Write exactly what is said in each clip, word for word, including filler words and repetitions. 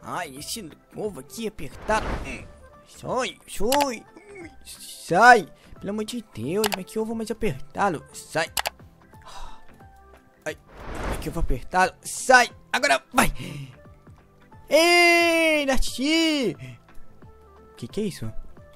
Ai, esse ovo aqui apertado. Sai, sai. Sai. Pelo amor de Deus, mas que ovo mais apertado. Sai. Ai, que ovo apertado. Sai. Agora vai. Ei, Nachi. Que que é isso?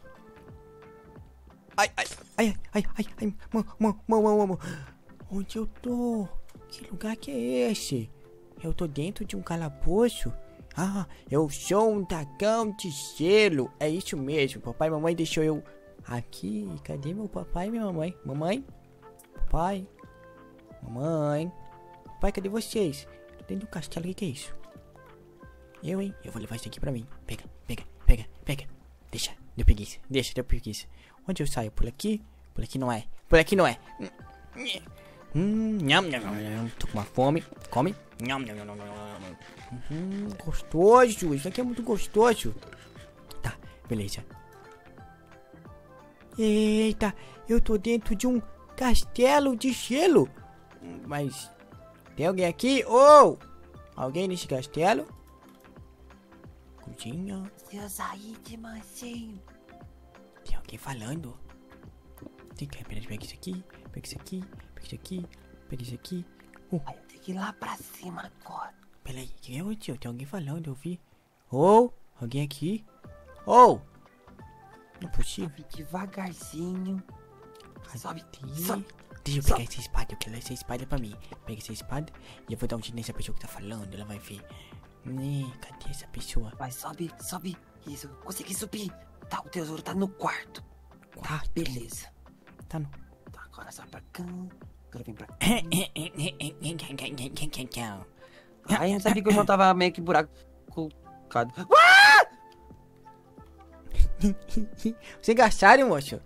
Ai, ai, ai, ai, ai, ai. Mano, mano, mano. Onde eu tô? Que lugar que é esse? Eu tô dentro de um calabouço. Ah, eu sou um dragão de gelo. É isso mesmo. Papai e mamãe deixou eu aqui. Cadê meu papai e minha mamãe? Mamãe? Papai? Mamãe? Papai, cadê vocês? Tô dentro do castelo. O que, que é isso? Eu, hein? Eu vou levar isso aqui pra mim. Pega, pega, pega, pega. Deixa, deu preguiça. Deixa, deu preguiça. Onde eu saio? Por aqui? Por aqui não é. Por aqui não é. Hum, nham, nham, nham. Tô com uma fome. Come. Nham, nham, nham, nham. Hum, gostoso. Isso aqui é muito gostoso. Tá, beleza. Eita, eu tô dentro de um castelo de gelo. Mas tem alguém aqui? Oh! Alguém nesse castelo? Cozinha. Seu Said, mansinho. Tem alguém falando. Tem que pega isso aqui, pega isso aqui, pega isso aqui, pega isso aqui. Uh. Vai ter que ir lá pra cima agora. Peraí, quem é o tio? Tem alguém falando, eu vi. Oh, alguém aqui? Oh! Não é possível. Sobe devagarzinho. Sobe, sobe. Deixa eu pegar essa espada, eu quero essa espada pra mim. Pega essa espada e eu vou dar um tiro nessa pessoa que tá falando, ela vai ver. Né, cadê essa pessoa? Vai, sobe, sobe. Isso, consegui subir. Tá, o tesouro tá no quarto. Tá, beleza. Tá no... Tá, agora sai pra cá. Agora vem pra cá. Ai, eu sabia que eu já tava meio que buraco colocado. Ah! Você engraçado, moço.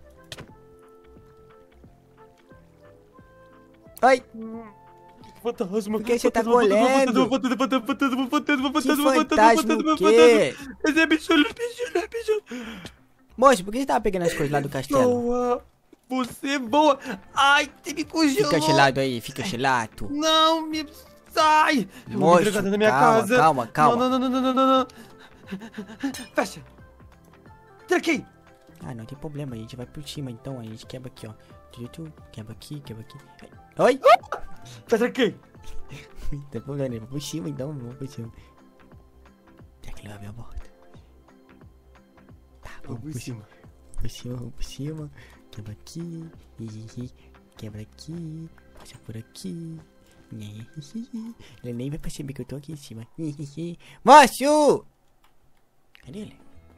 Oi. Fantasma. Por que você tá colhendo? Que fantasma o quê? Esse é bicho, bicho, bicho. Moço, por que você tava pegando as coisas lá do castelo? Boa. Você voa. Ai, você me congelou. Fica gelado aí, fica gelado. Não, me... Sai. Moço, na minha calma, casa. calma, calma. Não, não, não, não, não, não. Fecha. Tranquei. Ah, não tem problema, a gente vai por cima então, a gente quebra aqui, ó. Quebra aqui, quebra aqui. Oi? Tá tranquei. Não tem problema, vamos por cima então, vamos por cima. Será que ele vai abrir a porta? Tá, vamos por cima. Por cima, vamos por cima. Quebra aqui. Quebra aqui. Passa por aqui. Ele nem vai perceber que eu tô aqui em cima. Moço! Cadê ele?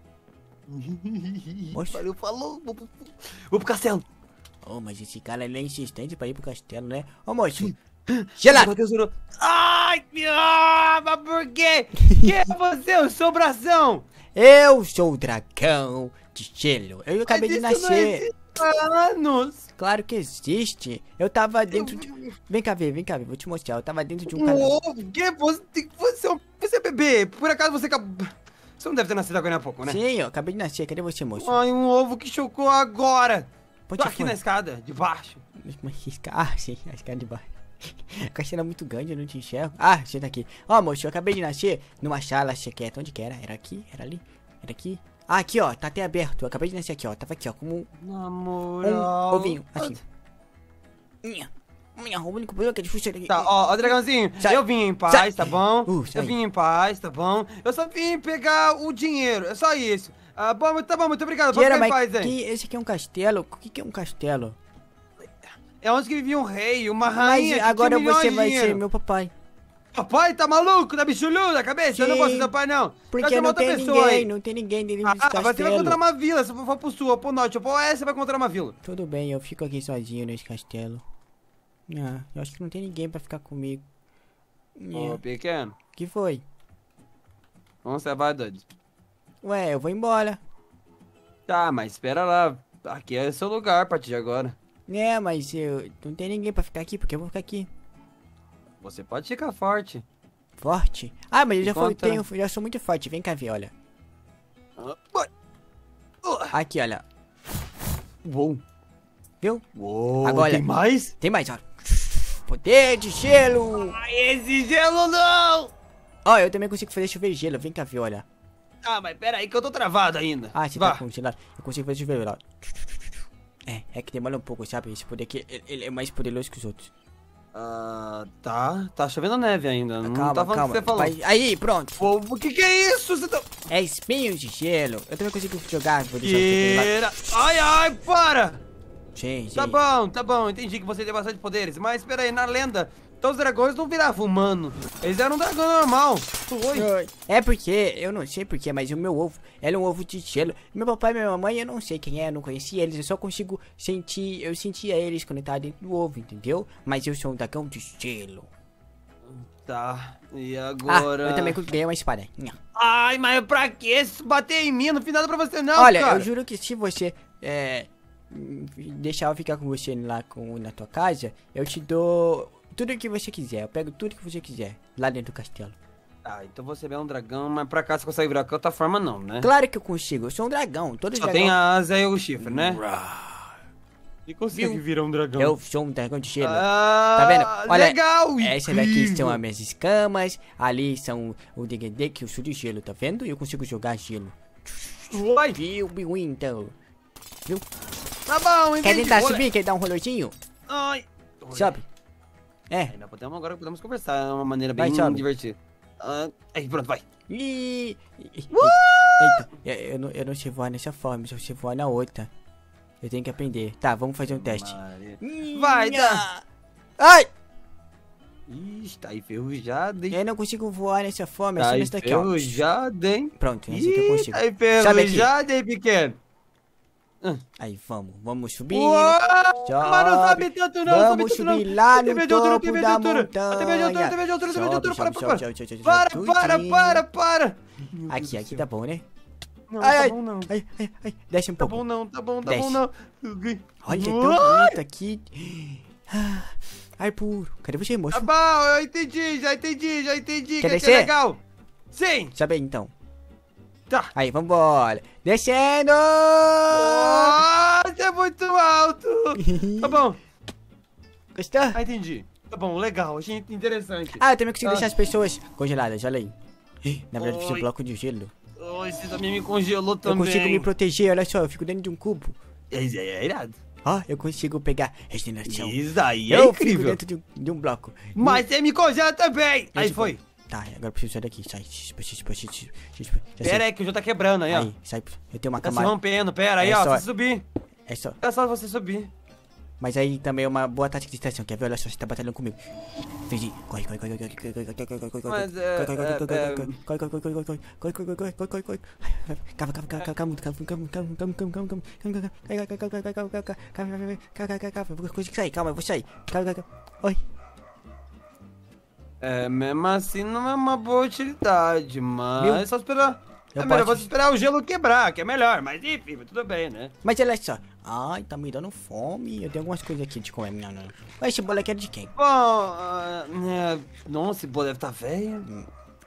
Moço? Valeu, falou. Vou pro, vou pro castelo. Oh, mas esse cara ele é insistente pra ir pro castelo, né? Ô, oh, moço! Gelado! Ai, mas por quê? Quem é você, o sobração? Eu sou o dragão de gelo. Eu acabei de nascer. Anos. Claro que existe. Eu tava dentro de... Vem cá ver, vem cá ver, vou te mostrar. Eu tava dentro de um canal. Que você, você, você é bebê. Por acaso você acabou... Você não deve ter nascido agora há pouco, né? Sim, eu acabei de nascer. Cadê você, moço? Ai, um ovo que chocou agora. Pode Tô aqui foi? na escada, de baixo. Ah, sim, a escada de baixo. A caixa era muito grande, eu não te enxergo. Ah, você tá aqui. Ó, oh, moço, eu acabei de nascer numa sala secreta. Onde que era? Era aqui? Era ali? Era aqui? Ah, aqui, ó, tá até aberto. Eu acabei de nascer aqui, ó. Tava aqui, ó, como um, um ovinho, assim. Minha, minha, o único problema que é difícil aqui. Tá, ó, ó, dragãozinho, sai, eu vim em paz, sai. Tá bom? Uh, eu vim em paz, tá bom? Eu só vim pegar o dinheiro, é só isso. Ah, bom, tá bom, muito obrigado. Pode ficar em paz, hein? Esse aqui é um castelo? O que, que é um castelo? É onde que vivia um rei, uma rainha. Mas agora você vai ser meu papai. Papai, tá maluco? Tá bichulho da cabeça? Sim, eu não posso ser seu pai, não. Porque não tem ninguém, aí. não tem ninguém dentro ah, desse castelo. Ah, você vai encontrar uma vila, se eu for pro sul, ou pro norte, ou pro oeste, você vai encontrar uma vila. Tudo bem, eu fico aqui sozinho nesse castelo. Ah, eu acho que não tem ninguém pra ficar comigo. Ô, pequeno. Que foi? Onde você vai, doido? Ué, eu vou embora. Tá, mas espera lá. Aqui é seu lugar a partir de agora. É, mas eu não tem ninguém pra ficar aqui, porque eu vou ficar aqui. Você pode ficar forte. Forte? Ah, mas eu já, fui, tenho, já sou muito forte. Vem cá ver, olha. Aqui, olha. Uou. Viu? Uou, agora, tem mais? Tem mais, ó. Poder de gelo. Ai, esse gelo não! Ó, eu também consigo fazer chover gelo. Vem cá ver, olha. Ah, mas pera aí que eu tô travado ainda. Ah, você Vá. tá congelado. Eu consigo fazer chover lá. É, é que demora um pouco, sabe? Esse poder aqui, ele, ele é mais poderoso que os outros. Ah, tá. Tá chovendo neve ainda. Não Calma, tá falando calma. o que você falou. Vai- Aí, pronto. Pô, o que que é isso? Você tá... É espinhos de gelo. Eu também consigo jogar. Vou deixar você lá. Tira. Ai, ai, para! Gente. Tá bom, tá bom. Entendi que você tem bastante poderes. Mas pera aí, na lenda, então os dragões não viravam humano. Eles eram um dragão normal. Oi. É porque, eu não sei porquê, mas o meu ovo, era um ovo de gelo. Meu papai e minha mamãe, eu não sei quem é, eu não conhecia eles. Eu só consigo sentir, eu sentia eles quando eu tava dentro do ovo, entendeu? Mas eu sou um dragão de gelo. Tá, e Ah, agora... eu também ganhei uma espada. Ai, mas pra que bater em mim? Não fiz nada pra você não, Olha, cara. eu juro que se você é, deixar eu ficar com você lá com, na tua casa, eu te dou tudo que você quiser. Eu pego tudo que você quiser lá dentro do castelo. Ah, então você é um dragão, mas pra cá você consegue virar com outra forma não, né? Claro que eu consigo, eu sou um dragão. Todo Só dragão... tem a asa e o chifre, né? E consegue virar um dragão. Eu sou um dragão de gelo. Ah, Tá vendo? Olha, legal, essa daqui incrível. são as minhas escamas. Ali são o Degedê, que eu sou de gelo, tá vendo? E eu consigo jogar gelo. Vai. Viu, Bill, então. Viu? Tá bom, entendi. Quer tentar Olha. subir? Quer dar um rolezinho? Ai. Sobe. É. Ainda podemos, agora podemos conversar, é uma maneira Vai, bem sobe. divertida. Ah, aí, pronto, vai. Ih, Eita, eu, eu, não, eu não sei voar nessa forma, eu sei voar na outra. Eu tenho que aprender. Tá, vamos fazer um teste. Maria. Ih, Vai, nha. dá. Ai! Ixi, tá enferrujado, hein? Eu não consigo voar nessa forma, é Tá só nessa daqui, ó. enferrujado, hein? Pronto, essa aqui eu Ih, consigo. tá Sobe aqui. enferrujado, hein, pequeno? Aí, vamos, vamos subir. Uou, Sobe. mas não sobe tanto não, Vamos sobe tanto não. subir lá Tem no medo de altura, topo tem medo de da altura. montanha. Tem medo de altura, tem medo de altura, tem medo de altura, Sobe, para, para, sobe, para. sobe, sobe, Para, sobe, para, tudinho. para, para. Aqui, aqui tá bom, né? Não, Ai, tá ai, bom não. ai, ai, ai, desce um Tá pouco. bom não, tá bom, tá Desce. bom não. Olha, é tão Uai. bonito aqui. Ah, ar puro. Cadê você, moço? Tá bom, eu entendi, já entendi, já entendi. Quer que aqui descer? é legal. Sim. Sobe aí, então. Tá. Aí, vambora. Descendo! Nossa, é muito alto. Tá bom. Gostou? Ah, entendi. Tá bom, legal, achei interessante. Ah, eu também consigo Ah. deixar as pessoas congeladas, olha aí. Na verdade, precisa de Oi. bloco de gelo. Oi, você também me congelou Eu também. consigo me proteger, olha só, eu fico dentro de um cubo. É, é, é irado. Ó, eu consigo pegar regeneração. Isso aí é eu fico incrível. dentro de um, de um bloco. Mas você me congela também. Aí Gente, foi. Tá, agora eu preciso sair daqui. Sai. Pera aí que o João tá quebrando aí, ó. Aí, sai. Eu tenho uma Tá se camada. rompendo, pera aí, É ó. só- Você subir. É só. É só você subir. Mas aí também é uma boa tática de distração. Quer ver? Olha só, você tá batalhando comigo. Fingi. Corre, corre, corre, corre, corre, corre, corre, corre, corre, corre, Mas, é, corre, corre, corre, é, corre, é. corre, corre, corre, corre, corre, corre, corre, corre, corre, corre, corre, corre. Cava, cava, cava, cava, cava, cava, cava, cava, cava, cava, cava, cava, cava, vou conseguir sair, calma, eu vou sair. Cava, cava. Oi. É, mesmo assim não é uma boa utilidade, mas Viu? é só esperar. Eu É melhor posso- você esperar o gelo quebrar, que é melhor. Mas enfim, tudo bem, né? Mas olha só. Ai, tá me dando fome. Eu tenho algumas coisas aqui de comer. Não, não. Mas esse bolo aqui é de quem? Bom, ah, é, nossa, esse bolo deve estar velho.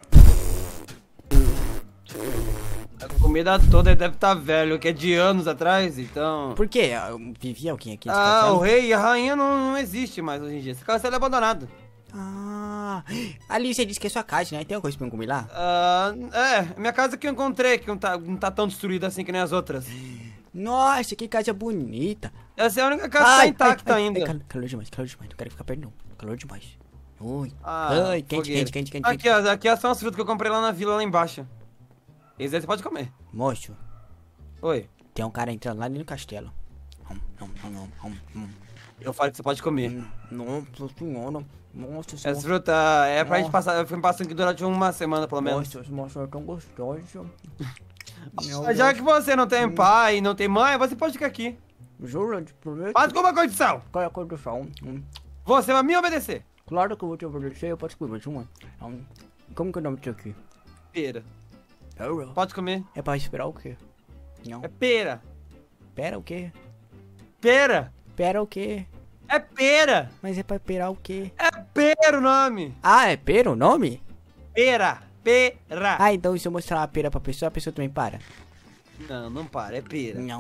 A comida toda deve estar velho, que é de anos atrás, então... Por quê? Vivia alguém aqui nesse Ah, castelo? o rei e a rainha não, não existe mais hoje em dia. Esse castelo é abandonado. Ah, ali você disse que é sua casa, né? Tem alguma coisa pra eu comer lá? Ah, é, minha casa que eu encontrei, que não tá, não tá tão destruída assim que nem as outras. Nossa, que casa bonita. Essa é a única casa que tá intacta ai, ainda. ai, cal- calor demais, calor demais. Não quero ficar perto não. Calor demais. Ui. Ah, ai, quente, fogueira. quente, quente, quente, Aqui, quente. ó, aqui são as frutas que eu comprei lá na vila, lá embaixo. Esse aí você pode comer. Moço, Oi, tem um cara entrando lá dentro do castelo. Hum, hum, hum, hum, hum. eu falo que você pode comer. Hum, Nossa senhora. Nossa Essa senhora. fruta é pra gente Nossa. passar, eu fui passando aqui durante uma semana, pelo menos. Nossa, nossa, é tão gostoso. Meu Mas já Deus. que você não tem pai e não tem mãe, você pode ficar aqui. Juro, te prometo. Mas com uma condição. Qual é a condição? Hum. Você vai me obedecer. Claro que eu vou te obedecer, eu posso comer uma. Hum. Como que é o nome disso aqui? Pera. Pera. Pode comer. É pra esperar o quê? Não. É pera. Pera o quê? Pera. Pera o quê? É pera. Mas é pra esperar o quê? É pera o nome. Ah, é pera o nome? Pera. Pera. Ah, então se eu mostrar uma pera pra pessoa, a pessoa também para? Não, não para, é pera. Não.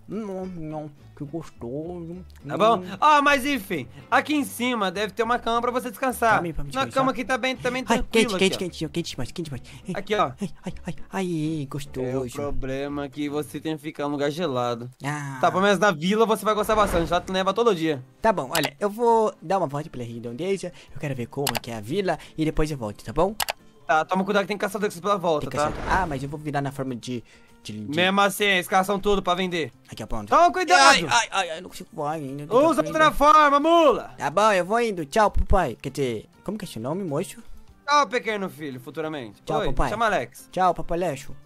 Não, não, que gostoso. Tá bom? Hum. Ah, mas enfim, aqui em cima deve ter uma cama pra você descansar. Cama aí pra me Na descansar? cama aqui tá bem, tá bem Ai, tranquilo. quente, quente, aqui, quente, quente demais, quente demais. ó. Aqui, ó. Ai, ai, ai, ai, É o gostoso. problema que você tem que ficar em um lugar gelado. Ah, Tá, pelo menos na vila você vai gostar bastante, lá tu leva todo dia. tá bom, olha, eu vou dar uma volta pela redondeza, eu quero ver como é que é a vila e depois eu volto, tá bom? Tá, toma cuidado que tem caçadores pela volta, Tem que tá? acertar. Ah, mas eu vou virar na forma de... de, de... Mesmo assim, eles caçam tudo pra vender. Aqui, ó, pronto. Toma cuidado! Ai, ai, ai, ai, não consigo voar ainda. tô Usa indo. outra forma, mula! Tá bom, eu vou indo. Tchau, papai. Quer dizer, como que é seu nome, moço? Tchau, pequeno filho, futuramente. Tchau, Oi, papai. chama Alex. Tchau, papai Leixo.